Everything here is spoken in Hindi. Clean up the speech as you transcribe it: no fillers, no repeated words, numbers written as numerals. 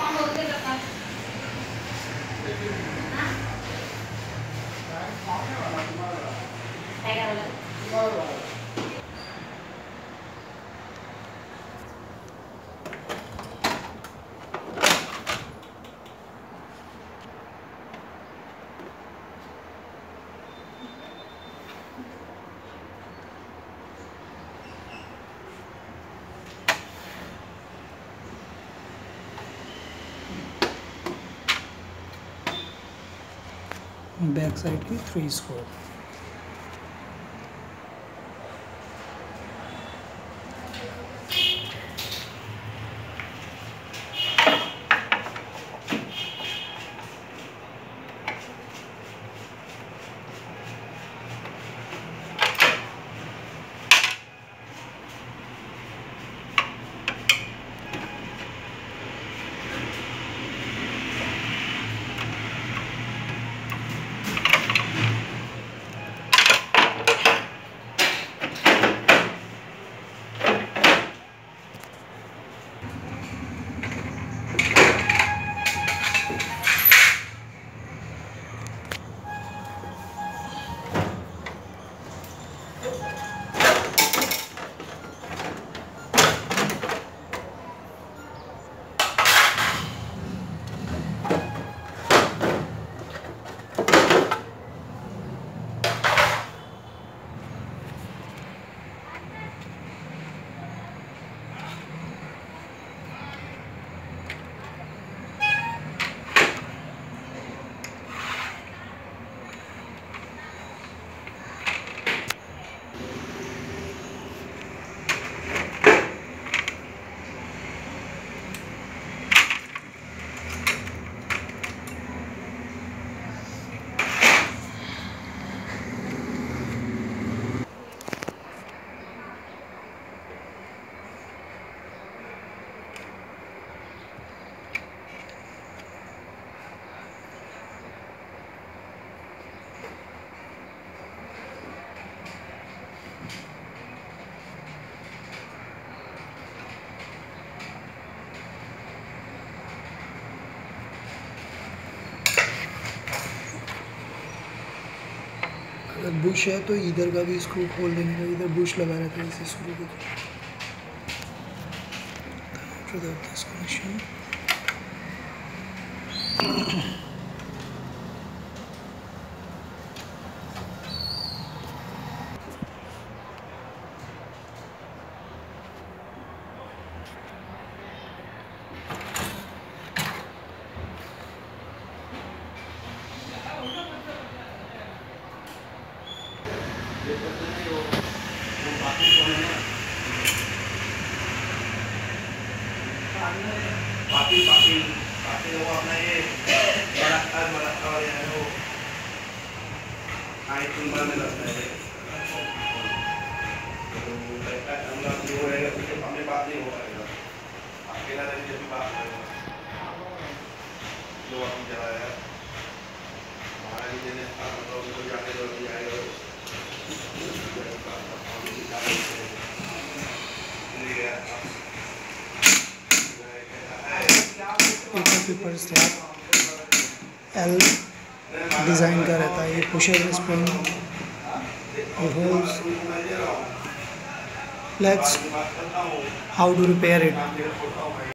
बैक साइड की 3 स्क्रू। अगर बुश है तो इधर का भी स्क्रू खोल देने का, इधर बुश लगा रहता है इस स्क्रू को। बाकी वो अपना ये बड़ा और यार वो आई नंबर में लगता है तो हम लोग जो रहेगा उसके सामने बात नहीं हो पाएगा, अकेला रहने जब भी बात करेगा जो अपनी जगह है हमारा ही देने मतलब तो जाके जो भी आएगा पेपर स्लैब एल डिज़ाइन का रहता है। ये pusher spring holes. Let's how to repair it.